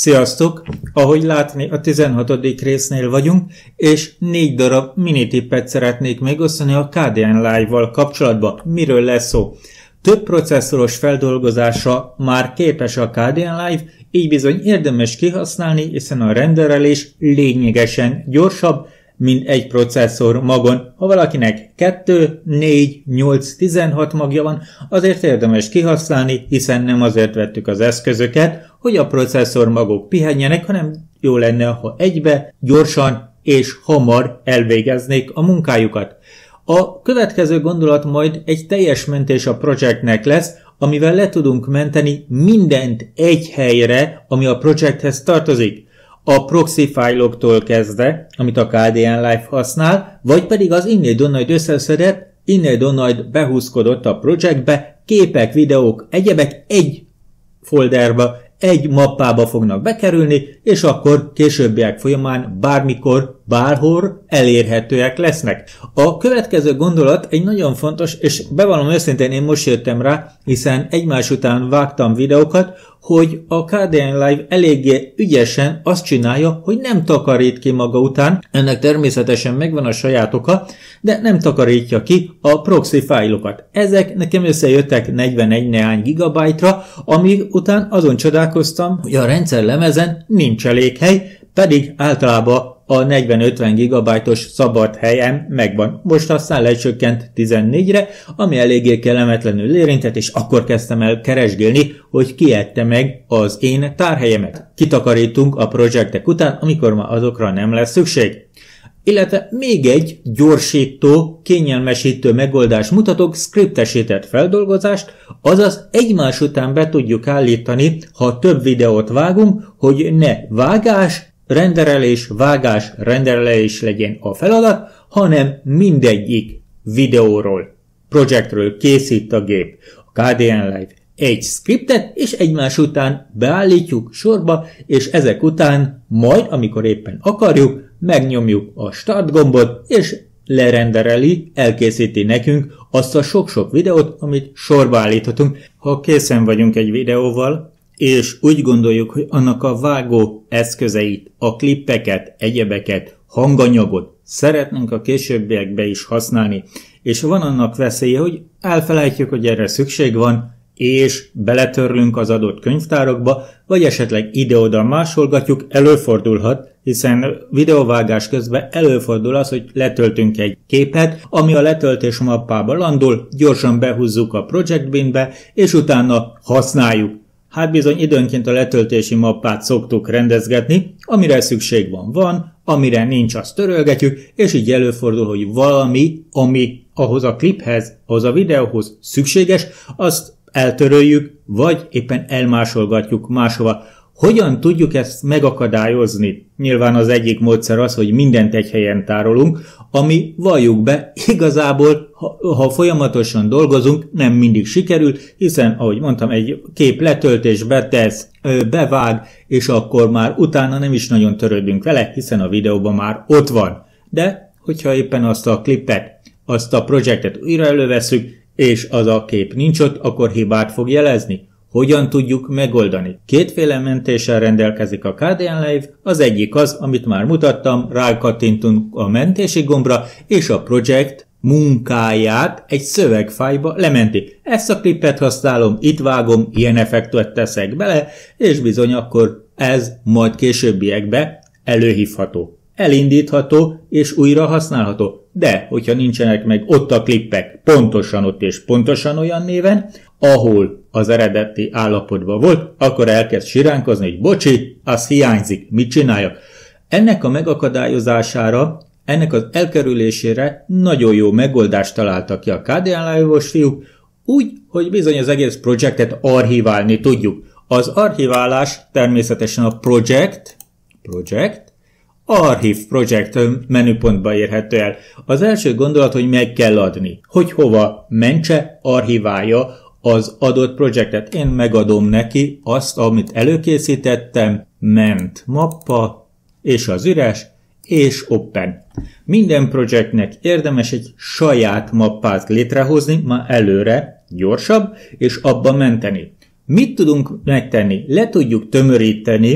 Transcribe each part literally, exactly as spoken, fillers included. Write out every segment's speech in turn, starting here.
Sziasztok! Ahogy látni, a tizenhatodik résznél vagyunk, és négy darab minitippet szeretnék megosztani a ká dé en Live-val kapcsolatban. Miről lesz szó? Több processzoros feldolgozásra már képes a ká dé en Live, így bizony érdemes kihasználni, hiszen a renderelés lényegesen gyorsabb, mint egy processzor magon. Ha valakinek kettő, négy, nyolc, tizenhat magja van, azért érdemes kihasználni, hiszen nem azért vettük az eszközöket, hogy a processzor magok pihenjenek, hanem jó lenne, ha egybe, gyorsan és hamar elvégeznék a munkájukat. A következő gondolat majd egy teljes mentés a projektnek lesz, amivel le tudunk menteni mindent egy helyre, ami a projekthez tartozik. A proxy fájloktól kezdve, amit a ká dé en Live használ, vagy pedig az innét onnan összeszedett, innét onnan behúzkodott a projektbe, képek, videók, egyebek egy folderba, egy mappába fognak bekerülni, és akkor későbbiek folyamán bármikor, bárhol elérhetőek lesznek. A következő gondolat egy nagyon fontos, és bevallom őszintén, én most jöttem rá, hiszen egymás után vágtam videókat, hogy a ká dé en Live eléggé ügyesen azt csinálja, hogy nem takarít ki maga után, ennek természetesen megvan a saját oka, de nem takarítja ki a proxy fájlokat. Ezek nekem összejöttek negyvenegy néhány gigabájtra, amíg után azon csodálkoztam, hogy a rendszer lemezen nincs elég hely, pedig általában a negyven-ötven gigabájtos szabad helyen megvan. Most aztán lecsökkent tizennégyre, ami eléggé kellemetlenül érintett, és akkor kezdtem el keresgélni, hogy ki ette meg az én tárhelyemet. Kitakarítunk a projektek után, amikor már azokra nem lesz szükség. Illetve még egy gyorsító, kényelmesítő megoldást mutatok, scriptesített feldolgozást, azaz egymás után be tudjuk állítani, ha több videót vágunk, hogy ne vágás, renderelés, vágás, renderelés legyen a feladat, hanem mindegyik videóról, projektről készít a gép. A ká dé en Live egy scriptet, és egymás után beállítjuk sorba, és ezek után majd, amikor éppen akarjuk, megnyomjuk a start gombot, és lerendereli, elkészíti nekünk azt a sok-sok videót, amit sorba állíthatunk. Ha készen vagyunk egy videóval, és úgy gondoljuk, hogy annak a vágó eszközeit, a klippeket, egyebeket, hanganyagot szeretnénk a későbbiekbe is használni, és van annak veszélye, hogy elfelejtjük, hogy erre szükség van, és beletörlünk az adott könyvtárokba, vagy esetleg ide-oda másolgatjuk, előfordulhat, hiszen videóvágás közben előfordul az, hogy letöltünk egy képet, ami a letöltés mappába landol, gyorsan behúzzuk a project binbe, és utána használjuk. Hát bizony időnként a letöltési mappát szoktuk rendezgetni, amire szükség van, van, amire nincs, azt törölgetjük, és így előfordul, hogy valami, ami ahhoz a kliphez, ahhoz a videóhoz szükséges, azt eltöröljük, vagy éppen elmásolgatjuk máshova. Hogyan tudjuk ezt megakadályozni? Nyilván az egyik módszer az, hogy mindent egy helyen tárolunk, ami, valljuk be, igazából, ha, ha folyamatosan dolgozunk, nem mindig sikerül, hiszen, ahogy mondtam, egy kép letöltésbe tesz, bevág, és akkor már utána nem is nagyon törődünk vele, hiszen a videóban már ott van. De, hogyha éppen azt a klipet, azt a projektet újra elővesszük, és az a kép nincs ott, akkor hibát fog jelezni. Hogyan tudjuk megoldani? Kétféle mentéssel rendelkezik a ká dé en Live, az egyik az, amit már mutattam, rákattintunk a mentési gombra, és a projekt munkáját egy szövegfájba lementi. Ezt a klippet használom, itt vágom, ilyen effektet teszek bele, és bizony akkor ez majd későbbiekbe előhívható, elindítható és újra használható. De, hogyha nincsenek meg ott a klippek pontosan ott és pontosan olyan néven, ahol az eredeti állapotban volt, akkor elkezd siránkozni, hogy bocsi, az hiányzik, mit csináljak? Ennek a megakadályozására, ennek az elkerülésére nagyon jó megoldást találtak ki a ká dé en Live-os fiúk, úgy, hogy bizony az egész projektet archiválni tudjuk. Az archiválás természetesen a project, project, Archive Project menüpontba érhető el. Az első gondolat, hogy meg kell adni, hogy hova mentse, archiválja az adott projektet. Én megadom neki azt, amit előkészítettem, ment mappa, és az üres, és open. Minden projektnek érdemes egy saját mappát létrehozni, már előre, gyorsabb, és abba menteni. Mit tudunk megtenni? Le tudjuk tömöríteni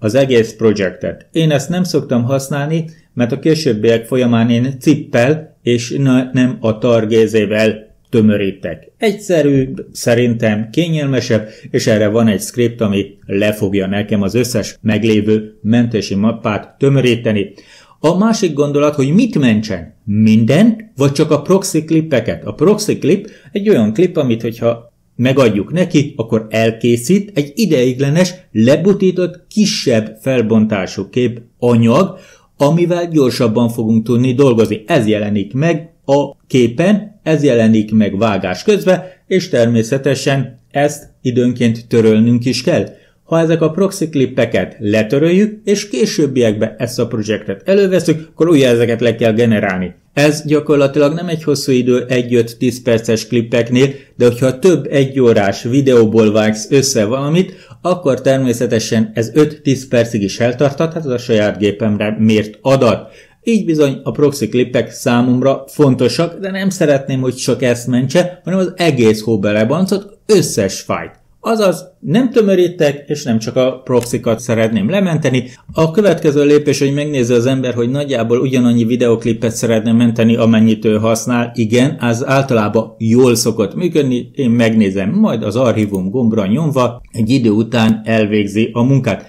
az egész projektet. Én ezt nem szoktam használni, mert a későbbiek folyamán én cippel és nem a targézével tömörítek. Egyszerűbb, szerintem kényelmesebb, és erre van egy script, ami le fogja nekem az összes meglévő mentési mappát tömöríteni. A másik gondolat, hogy mit mentsen? Mindent, vagy csak a proxy klippeket? A proxy klip egy olyan klip, amit hogyha megadjuk neki, akkor elkészít egy ideiglenes, lebutított, kisebb felbontású kép anyag, amivel gyorsabban fogunk tudni dolgozni. Ez jelenik meg a képen, ez jelenik meg vágás közben, és természetesen ezt időnként törölnünk is kell. Ha ezek a proxy klippeket letöröljük, és későbbiekben ezt a projektet előveszünk, akkor újra ezeket le kell generálni. Ez gyakorlatilag nem egy hosszú idő egy-öt-tíz perces klippeknél, de hogyha több egyórás videóból vágsz össze valamit, akkor természetesen ez öt-tíz percig is eltarthat, hát az a saját gépemre mért adat. Így bizony a proxy klippek számomra fontosak, de nem szeretném, hogy csak ezt mentse, hanem az egész hóbelebancot, összes fájt. Azaz nem tömörítek, és nem csak a proxikat szeretném lementeni. A következő lépés, hogy megnézze az ember, hogy nagyjából ugyanannyi videoklippet szeretne menteni, amennyit ő használ. Igen, az általában jól szokott működni, én megnézem, majd az archívum gombra nyomva egy idő után elvégzi a munkát.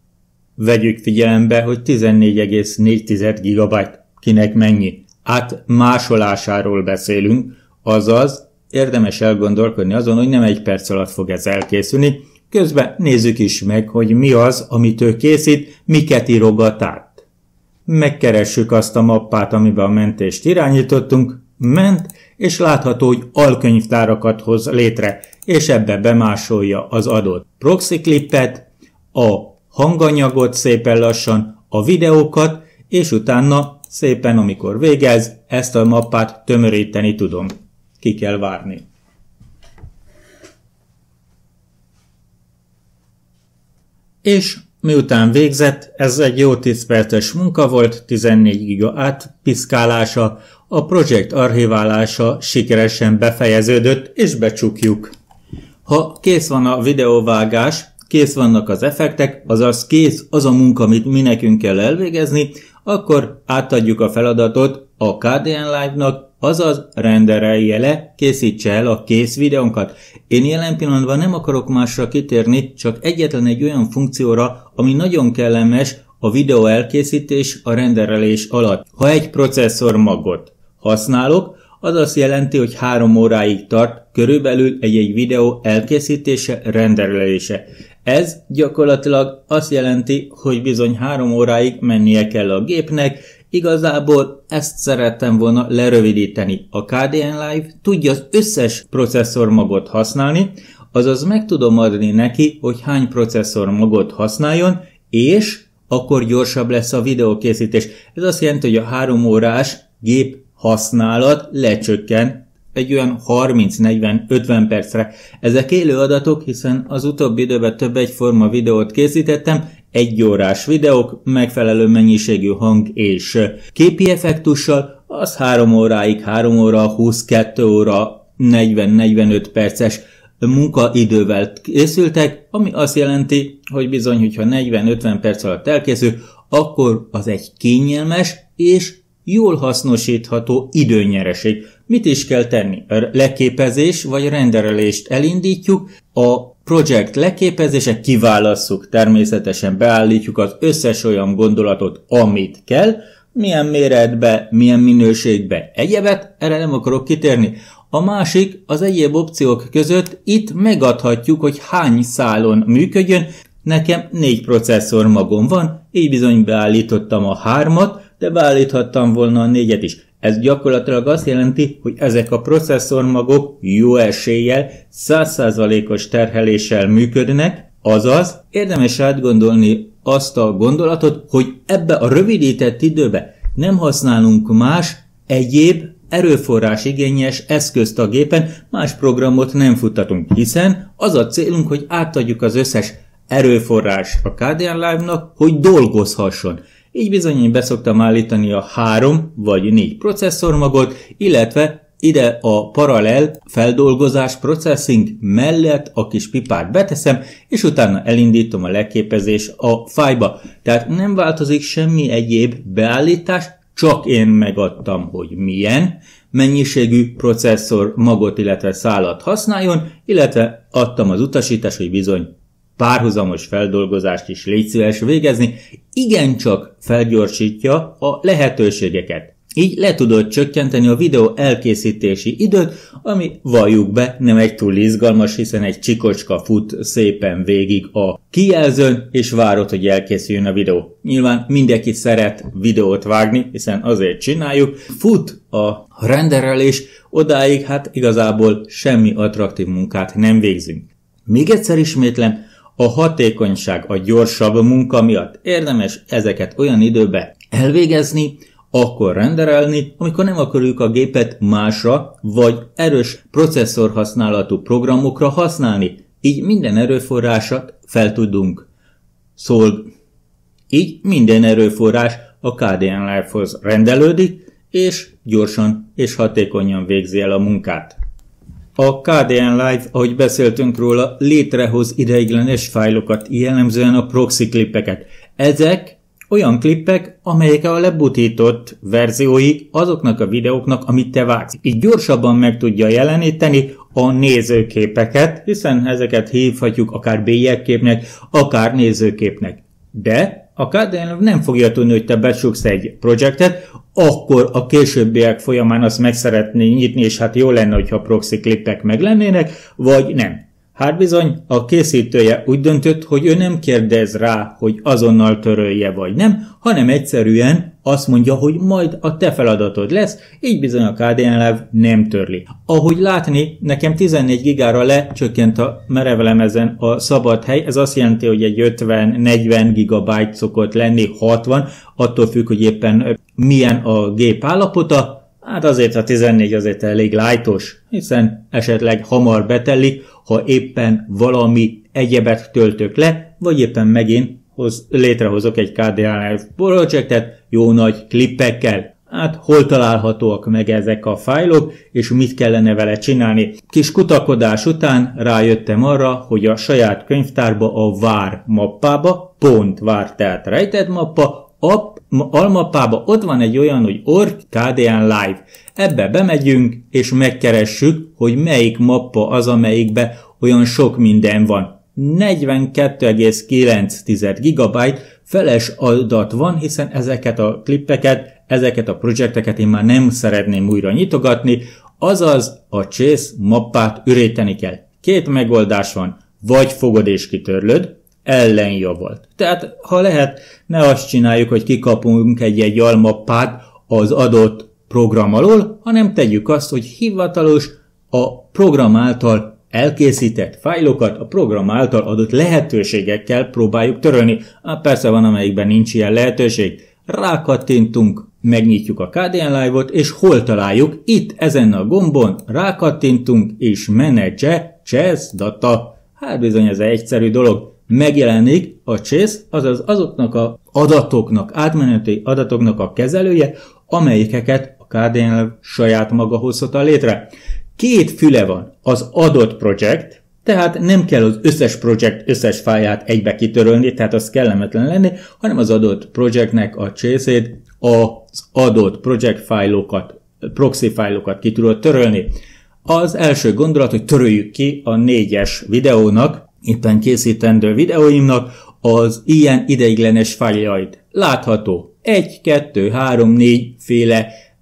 Vegyük figyelembe, hogy tizennégy egész négy gigabyte, kinek mennyi. Át másolásáról beszélünk, azaz érdemes elgondolkodni azon, hogy nem egy perc alatt fog ez elkészülni. Közben nézzük is meg, hogy mi az, amit ő készít, miket írogat át. Megkeressük azt a mappát, amiben a mentést irányítottunk, ment, és látható, hogy alkönyvtárakat hoz létre, és ebbe bemásolja az adott proxy klippet, a hanganyagot szépen lassan, a videókat, és utána szépen, amikor végez, ezt a mappát tömöríteni tudom. Ki kell várni. És miután végzett, ez egy jó tíz perces munka volt, tizennégy giga átpiszkálása, a projekt archiválása sikeresen befejeződött, és becsukjuk. Ha kész van a videóvágás, kész vannak az effektek, azaz kész az a munka, amit mi nekünk kell elvégezni, akkor átadjuk a feladatot a ká dé en Live-nak, azaz renderelje le, készítse el a kész videónkat. Én jelen pillanatban nem akarok másra kitérni, csak egyetlen egy olyan funkcióra, ami nagyon kellemes a videó elkészítés a renderelés alatt. Ha egy processzor magot használok, az azt jelenti, hogy három óráig tart körülbelül egy-egy videó elkészítése, renderelése. Ez gyakorlatilag azt jelenti, hogy bizony három óráig mennie kell a gépnek. Igazából ezt szerettem volna lerövidíteni. A ká dé en Live tudja az összes processzormagot használni, azaz meg tudom adni neki, hogy hány processzormagot használjon, és akkor gyorsabb lesz a videókészítés. Ez azt jelenti, hogy a három órás gép használat lecsökken egy olyan harminc-negyven-ötven percre. Ezek élő adatok, hiszen az utóbbi időben több egyforma videót készítettem, egy órás videók, megfelelő mennyiségű hang és képi effektussal, az három óráig, három óra, húsz-kettő óra, negyven-negyvenöt perces munkaidővel készültek, ami azt jelenti, hogy bizony, hogyha negyven-ötven perc alatt elkészül, akkor az egy kényelmes és jól hasznosítható időnyereség. Mit is kell tenni? A leképezés vagy renderelést elindítjuk, a projekt leképezése kiválasszuk, természetesen beállítjuk az összes olyan gondolatot, amit kell, milyen méretbe, milyen minőségbe, egyebet, erre nem akarok kitérni. A másik, az egyéb opciók között itt megadhatjuk, hogy hány szálon működjön. Nekem négy processzor magom van, így bizony beállítottam a hármat, de beállíthattam volna a négyet is. Ez gyakorlatilag azt jelenti, hogy ezek a processzormagok jó eséllyel, száz százalékos terheléssel működnek, azaz érdemes átgondolni azt a gondolatot, hogy ebbe a rövidített időbe nem használunk más egyéb erőforrás igényes eszközt a gépen, más programot nem futtatunk, hiszen az a célunk, hogy átadjuk az összes erőforrás a ká dé en Live-nak, hogy dolgozhasson. Így bizony én beszoktam állítani a három vagy négy processzormagot, illetve ide a paralel feldolgozás processing mellett a kis pipát beteszem, és utána elindítom a leképezés a fájba. Tehát nem változik semmi egyéb beállítás, csak én megadtam, hogy milyen mennyiségű processzor magot, illetve szálat használjon, illetve adtam az utasítást, hogy bizony párhuzamos feldolgozást is légy szíves végezni, igencsak felgyorsítja a lehetőségeket. Így le tudod csökkenteni a videó elkészítési időt, ami valljuk be nem egy túl izgalmas, hiszen egy csikocska fut szépen végig a kijelzőn, és várod, hogy elkészüljön a videó. Nyilván mindenki szeret videót vágni, hiszen azért csináljuk. Fut a renderelés, odáig hát igazából semmi attraktív munkát nem végzünk. Még egyszer ismétlem, a hatékonyság, a gyorsabb munka miatt érdemes ezeket olyan időbe elvégezni, akkor renderelni, amikor nem akarjuk a gépet másra, vagy erős processzor használatú programokra használni. Így minden erőforrásat fel tudunk szolgálni. Így minden erőforrás a ká dé en Live-hoz rendelődik, és gyorsan és hatékonyan végzi el a munkát. A ká dé en Live, ahogy beszéltünk róla, létrehoz ideiglenes fájlokat, jellemzően a proxy klippeket. Ezek olyan klippek, amelyek a lebutított verziói azoknak a videóknak, amit te vágsz. Így gyorsabban meg tudja jeleníteni a nézőképeket, hiszen ezeket hívhatjuk akár bélyegképnek, akár nézőképnek. De a ká dé en Live nem fogja tudni, hogy te becsuksz egy projektet, akkor a későbbiek folyamán azt meg szeretné nyitni, és hát jó lenne, hogyha proxy klippek meg lennének, vagy nem. Hát bizony, a készítője úgy döntött, hogy ő nem kérdez rá, hogy azonnal törölje vagy nem, hanem egyszerűen azt mondja, hogy majd a te feladatod lesz, így bizony a ká dé en Live nem törli. Ahogy látni, nekem tizennégy gigára lecsökkent a merevlemezen a szabad hely, ez azt jelenti, hogy egy ötven-negyven gigabyte szokott lenni, hatvan, attól függ, hogy éppen milyen a gép állapota. Hát azért a tizennégy azért elég lájtos, hiszen esetleg hamar betelik, ha éppen valami egyebet töltök le, vagy éppen megint hoz, létrehozok egy ká dé en Live projektet jó nagy klippekkel. Hát hol találhatóak meg ezek a fájlok, és mit kellene vele csinálni? Kis kutakodás után rájöttem arra, hogy a saját könyvtárba, a var mappába, pont var, tehát rejtett mappa, a almappába ott van egy olyan, hogy org ká dé en Live. Ebbe bemegyünk, és megkeressük, hogy melyik mappa az, amelyikbe olyan sok minden van. negyvenkettő egész kilenc gigabyte feles adat van, hiszen ezeket a klippeket, ezeket a projekteket én már nem szeretném újra nyitogatni, azaz a Chase mappát üríteni kell. Két megoldás van, vagy fogod és kitörlöd, ellenjavolt. Tehát, ha lehet, ne azt csináljuk, hogy kikapunk egy-egy almappát az adott program alól, hanem tegyük azt, hogy hivatalos a program által elkészített fájlokat a program által adott lehetőségekkel próbáljuk törölni. Há, persze van, amelyikben nincs ilyen lehetőség. Rákattintunk, megnyitjuk a ká dé en Live-ot, és hol találjuk? Itt, ezen a gombon rákattintunk, és Manage Chase Data. Hát bizony, ez egy egyszerű dolog. Megjelenik a Chase, azaz azoknak az adatoknak, átmeneti adatoknak a kezelője, amelyikeket a ká dé en Live saját maga hozta létre. Két füle van, az adott projekt, tehát nem kell az összes projekt összes fáját egybe kitörölni, tehát az kellemetlen lenni, hanem az adott projektnek a Chase-ét, az adott projekt fájlokat, proxy fájlokat ki tudod törölni. Az első gondolat, hogy töröljük ki a négyes videónak, éppen készítendő videóimnak az ilyen ideiglenes fájljait. Látható, egy, kettő, három, négy féle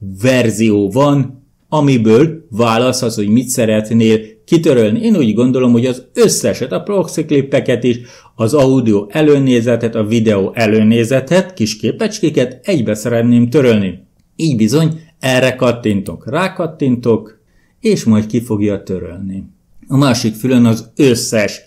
verzió van, amiből választhatsz, hogy mit szeretnél kitörölni. Én úgy gondolom, hogy az összeset, a proxy klippeket is, az audio előnézetet, a videó előnézetet, kis képecskéket egybe szeretném törölni. Így bizony, erre kattintok, rákattintok, és majd ki fogja törölni. A másik fülön az összes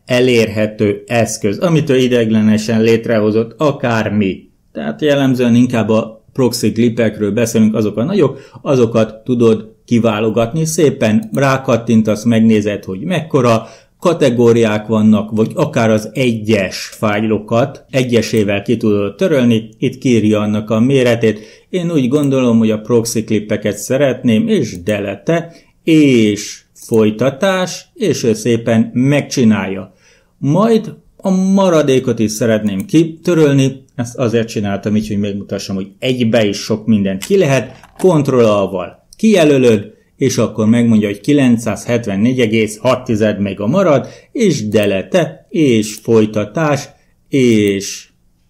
elérhető eszköz, amitől ideiglenesen létrehozott akármi. Tehát jellemzően inkább a proxy klippekről beszélünk, azok a nagyok, azokat tudod kiválogatni, szépen rákattintasz, megnézed, hogy mekkora, kategóriák vannak, vagy akár az egyes fájlokat egyesével ki tudod törölni, itt kiírja annak a méretét. Én úgy gondolom, hogy a proxy klippeket szeretném, és delete, és folytatás, és ő szépen megcsinálja. Majd a maradékot is szeretném kitörölni, ezt azért csináltam így, hogy megmutassam, hogy egybe is sok mindent ki lehet, Ctrl-val kijelölöd, és akkor megmondja, hogy kilencszázhetvennégy egész hat mega marad, és delete, és folytatás, és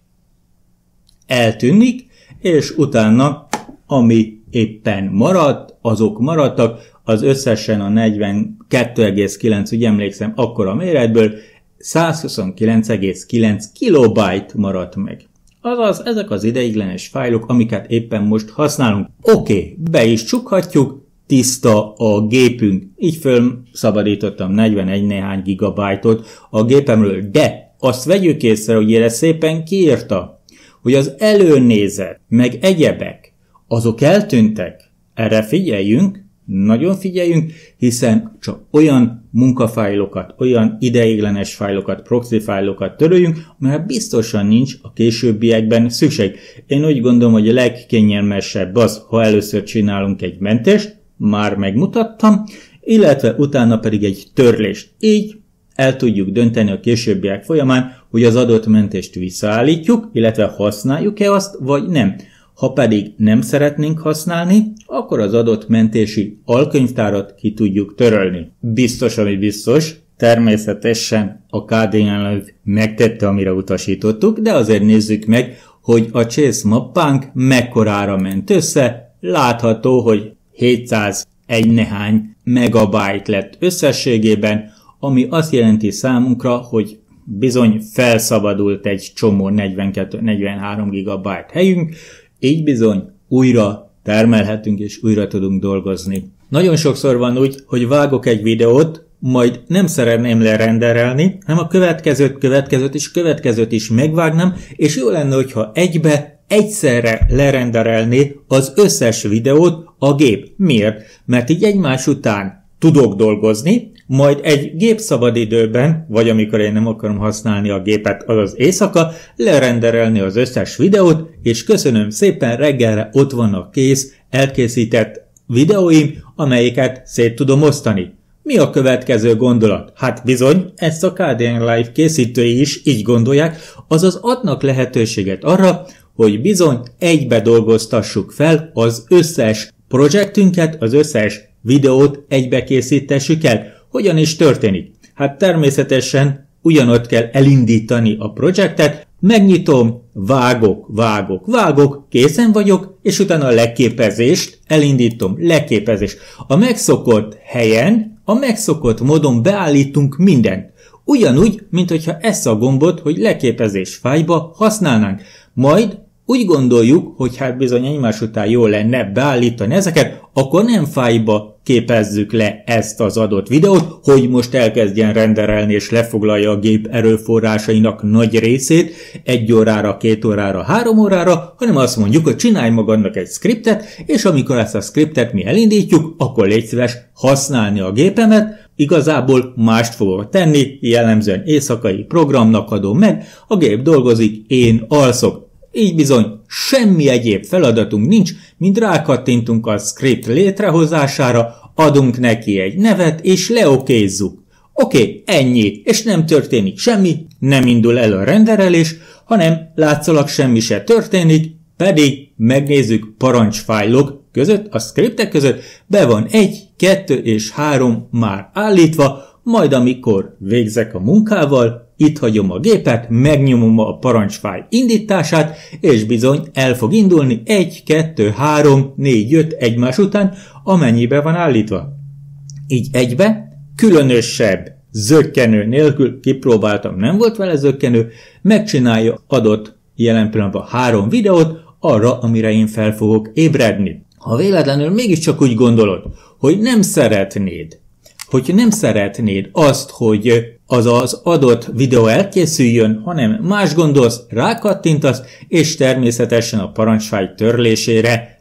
eltűnik, és utána, ami éppen maradt, azok maradtak, az összesen a negyvenkettő egész kilenc, úgy emlékszem, akkor a méretből százhuszonkilenc egész kilenc kilobyte maradt meg. Azaz, ezek az ideiglenes fájlok, amiket éppen most használunk. Oké, okay, be is csukhatjuk, tiszta a gépünk. Így fölszabadítottam negyvenegy néhány gigabájtot a gépemről, de azt vegyük észre, hogy erre szépen kiírta, hogy az előnézet, meg egyebek, azok eltűntek. Erre figyeljünk, nagyon figyeljünk, hiszen csak olyan munkafájlokat, olyan ideiglenes fájlokat, proxy fájlokat töröljünk, mert biztosan nincs a későbbiekben szükség. Én úgy gondolom, hogy a legkényelmesebb az, ha először csinálunk egy mentést, már megmutattam, illetve utána pedig egy törlést. Így el tudjuk dönteni a későbbiek folyamán, hogy az adott mentést visszaállítjuk, illetve használjuk-e azt, vagy nem. Ha pedig nem szeretnénk használni, akkor az adott mentési alkönyvtárat ki tudjuk törölni. Biztos, ami biztos, természetesen a ká dé en Live megtette, amire utasítottuk, de azért nézzük meg, hogy a Chase mappánk mekkorára ment össze. Látható, hogy hétszázegy néhány megabyte lett összességében, ami azt jelenti számunkra, hogy bizony felszabadult egy csomó negyvenkettő-negyvenhárom gigabyte helyünk, így bizony újra termelhetünk és újra tudunk dolgozni. Nagyon sokszor van úgy, hogy vágok egy videót, majd nem szeretném lerenderelni, hanem a következőt, következőt és következőt is megvágnám, és jó lenne, hogyha egybe egyszerre lerenderelni az összes videót a gép. Miért? Mert így egymás után tudok dolgozni, majd egy gépszabadidőben, vagy amikor én nem akarom használni a gépet, azaz éjszaka, lerenderelni az összes videót, és köszönöm szépen, reggelre ott vannak kész, elkészített videóim, amelyeket szét tudom osztani. Mi a következő gondolat? Hát bizony, ezt a ká dé en Live készítői is így gondolják, azaz adnak lehetőséget arra, hogy bizony egybe dolgoztassuk fel az összes projektünket, az összes videót egybe készítessük el. Hogyan is történik? Hát természetesen ugyanott kell elindítani a projektet, megnyitom, vágok, vágok, vágok, készen vagyok, és utána a leképezést elindítom, leképezés. A megszokott helyen, a megszokott módon beállítunk mindent. Ugyanúgy, mint hogyha ezt a gombot, hogy leképezés fájlba használnánk. Majd úgy gondoljuk, hogy hát bizony egymás után jó lenne beállítani ezeket, akkor nem fájlba képezzük le ezt az adott videót, hogy most elkezdjen renderelni és lefoglalja a gép erőforrásainak nagy részét egy órára, két órára, három órára, hanem azt mondjuk, hogy csinálj magadnak egy skriptet, és amikor ezt a skriptet mi elindítjuk, akkor légy szíves használni a gépemet. Igazából mást fogok tenni, jellemzően éjszakai programnak adom meg, a gép dolgozik, én alszok. Így bizony semmi egyéb feladatunk nincs, mint rákattintunk a script létrehozására, adunk neki egy nevet és leokézzuk. Oké, okay, ennyi, és nem történik semmi, nem indul el a renderelés, hanem látszólag semmi se történik, pedig megnézzük parancsfájlok között, a scriptek között, be van egy, kettő és három már állítva, majd amikor végzek a munkával, itt hagyom a gépet, megnyomom a parancsfájl indítását, és bizony el fog indulni egy, kettő, három, négy, öt egymás után, amennyibe van állítva. Így egybe, különösebb zökkenő nélkül, kipróbáltam, nem volt vele zökkenő, megcsinálja adott jelen pillanatban három videót arra, amire én fel fogok ébredni. Ha véletlenül mégiscsak úgy gondolod, hogy nem szeretnéd, hogy nem szeretnéd azt, hogy az az adott videó elkészüljön, hanem más gondolsz, rákattintasz, és természetesen a parancsfájl törlésére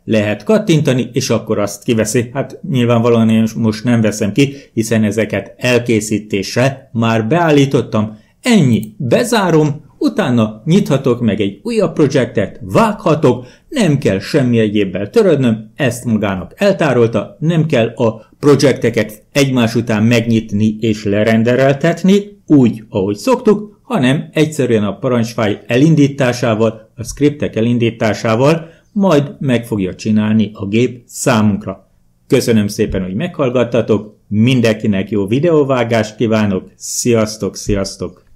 lehet kattintani, és akkor azt kiveszi. Hát nyilvánvalóan én most nem veszem ki, hiszen ezeket elkészítésre már beállítottam. Ennyi, bezárom, utána nyithatok meg egy újabb projektet, vághatok, nem kell semmi egyébbel törődnöm, ezt magának eltárolta, nem kell a projekteket egymás után megnyitni és lerendereltetni, úgy, ahogy szoktuk, hanem egyszerűen a parancsfájl elindításával, a scriptek elindításával majd meg fogja csinálni a gép számunkra. Köszönöm szépen, hogy meghallgattatok, mindenkinek jó videóvágást kívánok, sziasztok, sziasztok!